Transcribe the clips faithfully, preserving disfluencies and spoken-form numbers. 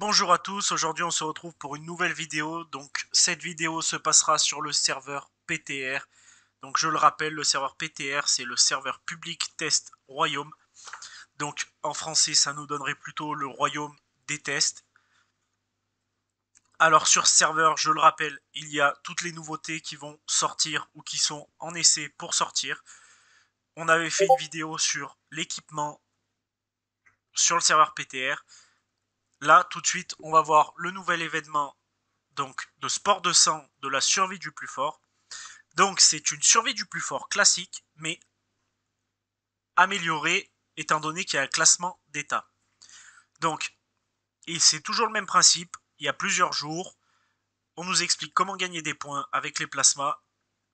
Bonjour à tous, aujourd'hui on se retrouve pour une nouvelle vidéo. Donc cette vidéo se passera sur le serveur P T R. Donc je le rappelle, le serveur P T R c'est le serveur public test royaume. Donc en français ça nous donnerait plutôt le royaume des tests. Alors sur ce serveur, je le rappelle, il y a toutes les nouveautés qui vont sortir ou qui sont en essai pour sortir. On avait fait une vidéo sur l'équipement sur le serveur P T R. Là, tout de suite, on va voir le nouvel événement donc de sport de sang de la survie du plus fort. Donc c'est une survie du plus fort classique, mais améliorée étant donné qu'il y a un classement d'état. Donc, et c'est toujours le même principe, il y a plusieurs jours, on nous explique comment gagner des points avec les plasmas.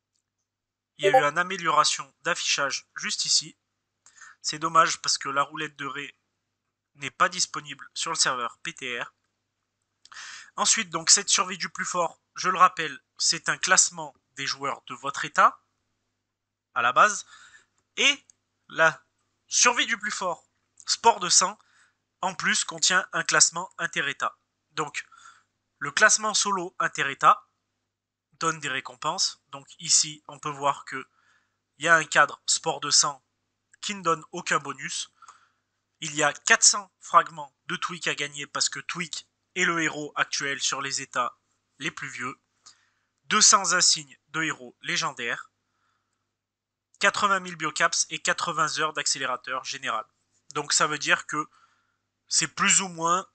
Il y a eu une amélioration d'affichage juste ici. C'est dommage parce que la roulette de raie n'est pas disponible sur le serveur P T R. Ensuite, donc cette survie du plus fort, je le rappelle, c'est un classement des joueurs de votre état à la base, et la survie du plus fort, sport de sang, en plus contient un classement inter-état. Donc le classement solo inter-état donne des récompenses. Donc ici, on peut voir que il y a un cadre sport de sang qui ne donne aucun bonus. Il y a quatre cents fragments de Tweak à gagner parce que Tweak est le héros actuel sur les états les plus vieux. deux cents insignes de héros légendaires. quatre-vingt mille biocaps et quatre-vingts heures d'accélérateur général. Donc ça veut dire que c'est plus ou moins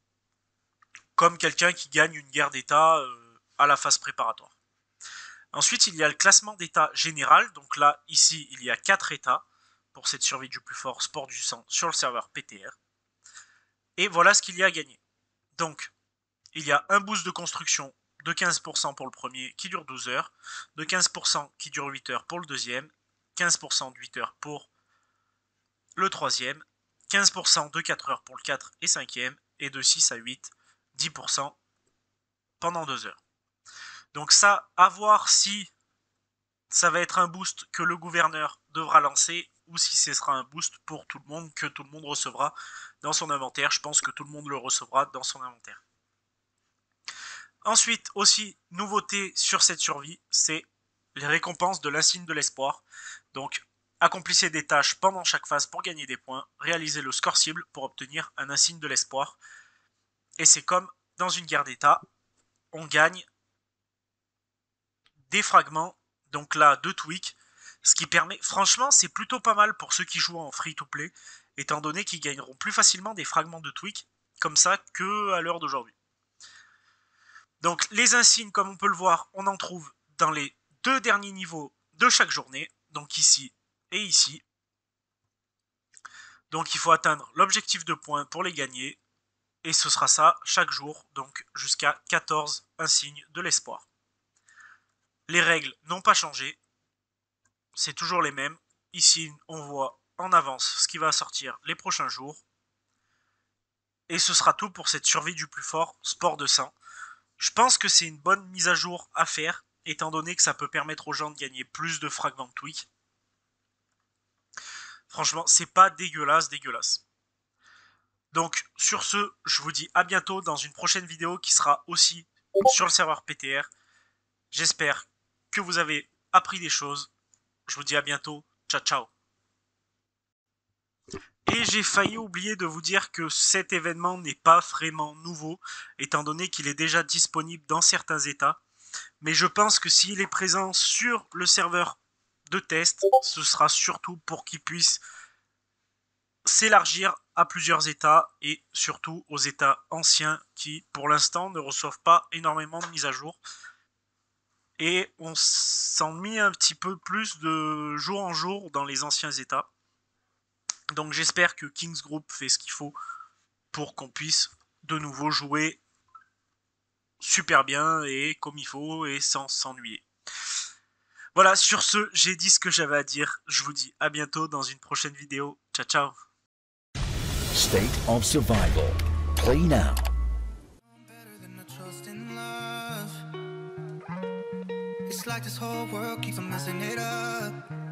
comme quelqu'un qui gagne une guerre d'état euh, à la phase préparatoire. Ensuite, il y a le classement d'état général. Donc là, ici, il y a quatre états pour cette survie du plus fort sport du sang sur le serveur P T R. Et voilà ce qu'il y a à gagner. Donc, il y a un boost de construction de quinze pour cent pour le premier qui dure douze heures, de quinze pour cent qui dure huit heures pour le deuxième, quinze pour cent de huit heures pour le troisième, quinze pour cent de quatre heures pour le quatre et cinquième, et de six à huit, dix pour cent pendant deux heures. Donc ça, à voir si ça va être un boost que le gouverneur devra lancer ou si ce sera un boost pour tout le monde, que tout le monde recevra dans son inventaire. Je pense que tout le monde le recevra dans son inventaire. Ensuite, aussi, nouveauté sur cette survie, c'est les récompenses de l'insigne de l'espoir. Donc, accomplissez des tâches pendant chaque phase pour gagner des points, réalisez le score cible pour obtenir un insigne de l'espoir. Et c'est comme dans une guerre d'état, on gagne des fragments, donc là, de Tweak, ce qui permet, franchement, c'est plutôt pas mal pour ceux qui jouent en free-to-play, étant donné qu'ils gagneront plus facilement des fragments de Tweak, comme ça, que à l'heure d'aujourd'hui. Donc les insignes, comme on peut le voir, on en trouve dans les deux derniers niveaux de chaque journée, donc ici et ici. Donc il faut atteindre l'objectif de points pour les gagner, et ce sera ça chaque jour, donc jusqu'à quatorze insignes de l'espoir. Les règles n'ont pas changé, c'est toujours les mêmes. Ici on voit en avance ce qui va sortir les prochains jours. Et ce sera tout pour cette survie du plus fort, sport de sang. Je pense que c'est une bonne mise à jour à faire, étant donné que ça peut permettre aux gens de gagner plus de fragments de Tweak. Franchement, c'est pas dégueulasse, dégueulasse. Donc, sur ce, je vous dis à bientôt dans une prochaine vidéo qui sera aussi sur le serveur P T R. J'espère que vous avez appris des choses. Je vous dis à bientôt. Ciao, ciao. Et j'ai failli oublier de vous dire que cet événement n'est pas vraiment nouveau, étant donné qu'il est déjà disponible dans certains états. Mais je pense que s'il est présent sur le serveur de test, ce sera surtout pour qu'il puisse s'élargir à plusieurs états et surtout aux états anciens qui, pour l'instant, ne reçoivent pas énormément de mises à jour. Et on s'en met un petit peu plus de jour en jour dans les anciens états. Donc j'espère que Kings Group fait ce qu'il faut pour qu'on puisse de nouveau jouer super bien et comme il faut et sans s'ennuyer. Voilà, sur ce, j'ai dit ce que j'avais à dire. Je vous dis à bientôt dans une prochaine vidéo. Ciao, ciao. State of Survival. Play now. It's like this whole world keeps on messing it up.